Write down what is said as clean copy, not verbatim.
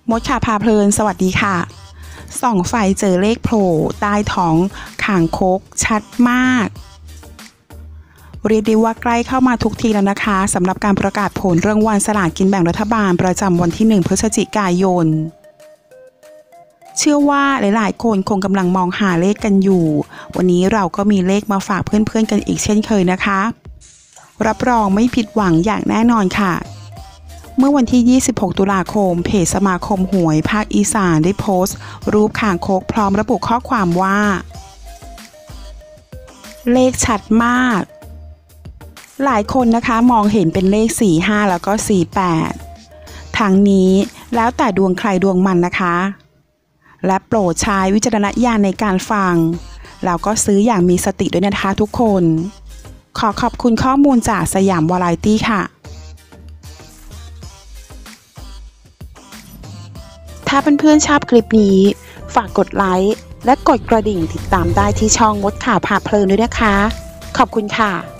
มดค่ะพาเพลินสวัสดีค่ะส่องไฟเจอเลขโผล่ใต้ท้องคางคกชัดมากเรียกได้ว่าใกล้เข้ามาทุกทีแล้วนะคะสำหรับการประกาศผลรางวัลสลากกินแบ่งรัฐบาลประจำวันที่1 พฤศจิกายนเชื่อว่าหลายๆคนคงกำลังมองหาเลขกันอยู่วันนี้เราก็มีเลขมาฝากเพื่อนๆกันอีกเช่นเคยนะคะรับรองไม่ผิดหวังอย่างแน่นอนค่ะเมื่อวันที่ 26 ตุลาคมเพจสมาคมหวยภาคอีสานได้โพสต์รูปคางคกพร้อมระบุข้อความว่าเลขชัดมากหลายคนนะคะมองเห็นเป็นเลข 45 แล้วก็ 48 ทางนี้แล้วแต่ดวงใครดวงมันนะคะและโปรดใช้วิจารณญาณในการฟังแล้วก็ซื้ออย่างมีสติด้วยนะคะทุกคนขอบคุณข้อมูลจากสยามวาไรตี้ค่ะถ้าเพื่อนๆชอบคลิปนี้ฝากกดไลค์และกดกระดิ่งติดตามได้ที่ช่องมดข่าวพาเพลินด้วยนะคะขอบคุณค่ะ